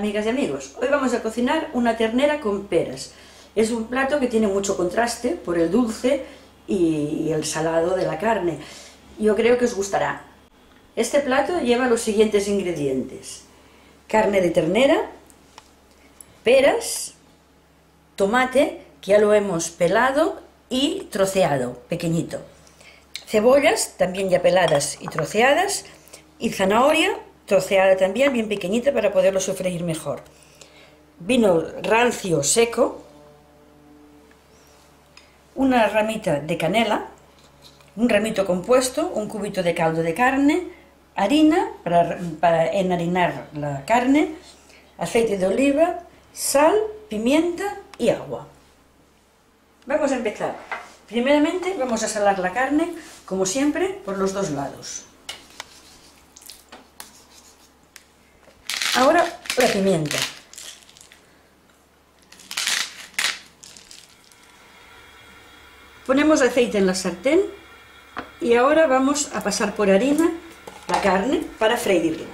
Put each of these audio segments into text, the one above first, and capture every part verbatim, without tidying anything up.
amigas y amigos, hoy vamos a cocinar una ternera con peras. Es un plato que tiene mucho contraste por el dulce y el salado de la carne. Yo creo que os gustará. Este plato lleva los siguientes ingredientes: carne de ternera, peras, tomate, que ya lo hemos pelado y troceado, pequeñito, cebollas, también ya peladas y troceadas, y zanahoria, troceada también, bien pequeñita para poderlo sofreír mejor. Vino rancio seco, una ramita de canela, un ramito compuesto, un cubito de caldo de carne, harina para, para enharinar la carne, aceite de oliva, sal, pimienta y agua. Vamos a empezar. Primeramente vamos a salar la carne, como siempre, por los dos lados. Ahora la pimienta. Ponemos aceite en la sartén y ahora vamos a pasar por harina la carne para freírla.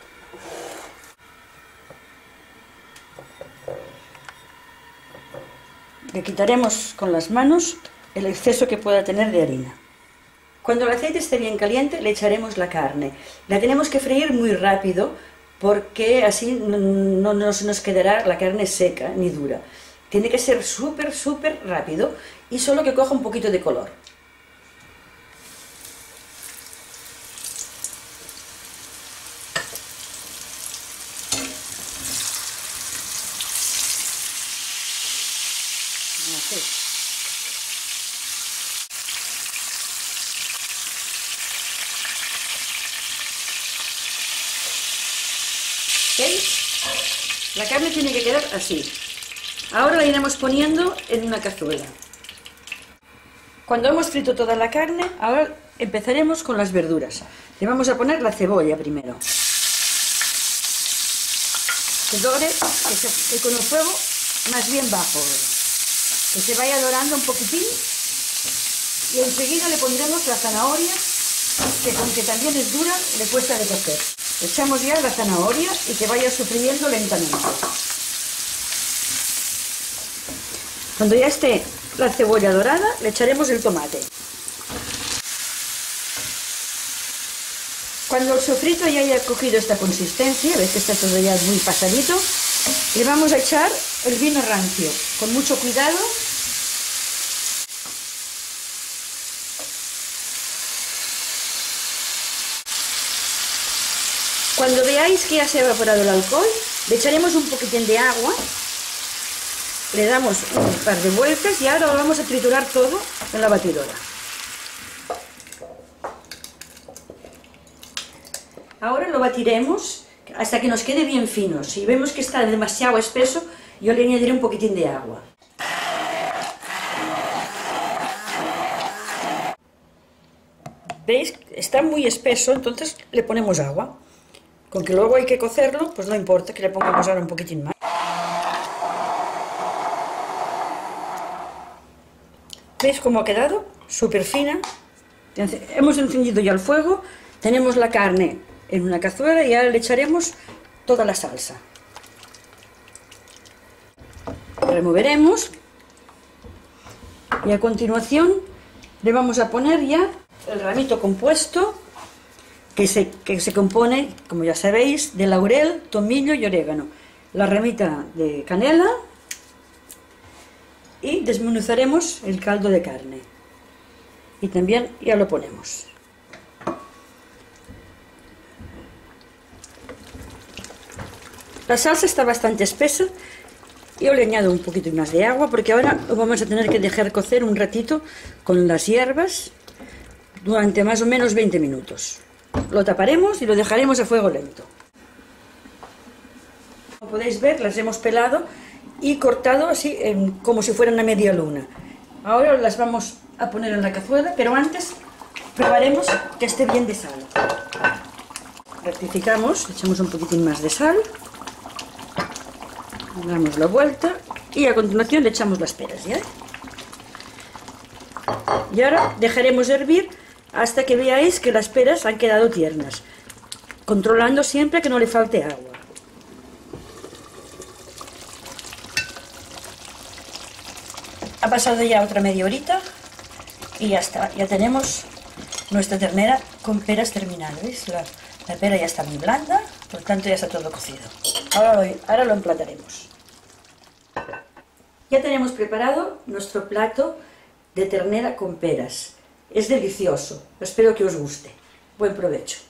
Le quitaremos con las manos el exceso que pueda tener de harina. Cuando el aceite esté bien caliente le echaremos la carne. La tenemos que freír muy rápido porque así no, no, no se nos quedará la carne seca ni dura. Tiene que ser súper, súper rápido y solo que coja un poquito de color. Así. ¿Veis? La carne tiene que quedar así. Ahora la iremos poniendo en una cazuela. Cuando hemos frito toda la carne, ahora empezaremos con las verduras. Le vamos a poner la cebolla primero. Que dore, que, se, que con el fuego más bien bajo. Que se vaya dorando un poquitín. Y enseguida le pondremos la zanahoria, que aunque también es dura, le cuesta de cocer. Echamos ya la zanahoria y que vaya sofriendo lentamente. Cuando ya esté la cebolla dorada, le echaremos el tomate. Cuando el sofrito ya haya cogido esta consistencia, veis que está todo ya muy pasadito, le vamos a echar el vino rancio, con mucho cuidado. Cuando veáis que ya se ha evaporado el alcohol, le echaremos un poquitín de agua. Le damos un par de vueltas y ahora lo vamos a triturar todo en la batidora. Ahora lo batiremos hasta que nos quede bien fino. Si vemos que está demasiado espeso, yo le añadiré un poquitín de agua. ¿Veis? Está muy espeso, entonces le ponemos agua. Con que luego hay que cocerlo, pues no importa que le pongamos ahora un poquitín más. ¿Veis cómo ha quedado? Súper fina. Hemos encendido ya el fuego, tenemos la carne en una cazuela y ahora le echaremos toda la salsa. Removeremos y a continuación le vamos a poner ya el ramito compuesto que se, que se compone, como ya sabéis, de laurel, tomillo y orégano. La ramita de canela. Y desmenuzaremos el caldo de carne y también ya lo ponemos. La salsa está bastante espesa. Yo le añado un poquito más de agua porque ahora lo vamos a tener que dejar cocer un ratito con las hierbas durante más o menos veinte minutos. Lo taparemos y lo dejaremos a fuego lento. Como podéis ver, las hemos pelado y cortado así en, como si fueran a media luna. Ahora las vamos a poner en la cazuela, pero antes probaremos que esté bien de sal. Rectificamos, echamos un poquitín más de sal, damos la vuelta y a continuación le echamos las peras, ¿ya? Y ahora dejaremos hervir hasta que veáis que las peras han quedado tiernas, controlando siempre que no le falte agua. Ha pasado ya otra media horita y ya está, ya tenemos nuestra ternera con peras terminadas, ¿veis? La, la pera ya está muy blanda, por tanto ya está todo cocido. Ahora lo, ahora lo emplataremos. Ya tenemos preparado nuestro plato de ternera con peras. Es delicioso, espero que os guste. Buen provecho.